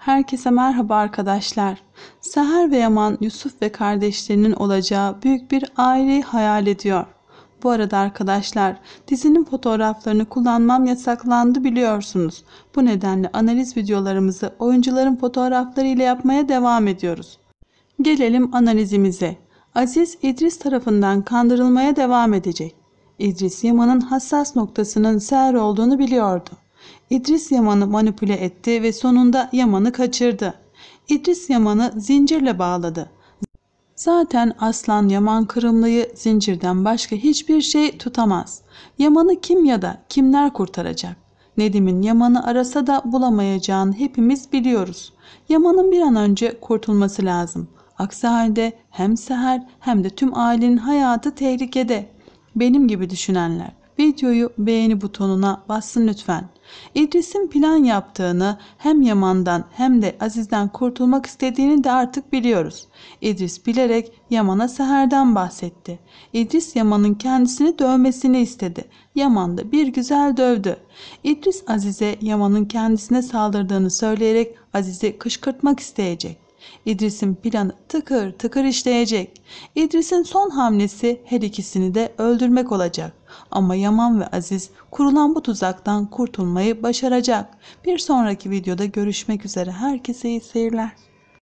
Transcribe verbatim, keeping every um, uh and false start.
Herkese merhaba arkadaşlar. Seher ve Yaman, Yusuf ve kardeşlerinin olacağı büyük bir aileyi hayal ediyor. Bu arada arkadaşlar, dizinin fotoğraflarını kullanmam yasaklandı biliyorsunuz. Bu nedenle analiz videolarımızı oyuncuların fotoğrafları ile yapmaya devam ediyoruz. Gelelim analizimize. Aziz, İdris tarafından kandırılmaya devam edecek. İdris, Yaman'ın hassas noktasının Seher olduğunu biliyordu. İdris Yaman'ı manipüle etti ve sonunda Yaman'ı kaçırdı. İdris Yaman'ı zincirle bağladı. Zaten Aslan Yaman Kırımlı'yı zincirden başka hiçbir şey tutamaz. Yaman'ı kim ya da kimler kurtaracak? Nedim'in Yaman'ı arasa da bulamayacağını hepimiz biliyoruz. Yaman'ın bir an önce kurtulması lazım. Aksi halde hem Seher hem de tüm ailenin hayatı tehlikede. Benim gibi düşünenler videoyu beğeni butonuna bassın lütfen. İdris'in plan yaptığını, hem Yaman'dan hem de Aziz'den kurtulmak istediğini de artık biliyoruz. İdris bilerek Yaman'a Seher'den bahsetti. İdris Yaman'ın kendisini dövmesini istedi. Yaman da bir güzel dövdü. İdris Aziz'e Yaman'ın kendisine saldırdığını söyleyerek Aziz'i kışkırtmak isteyecek. İdris'in planı tıkır tıkır işleyecek. İdris'in son hamlesi her ikisini de öldürmek olacak. Ama Yaman ve Aziz kurulan bu tuzaktan kurtulmayı başaracak. Bir sonraki videoda görüşmek üzere. Herkese iyi seyirler.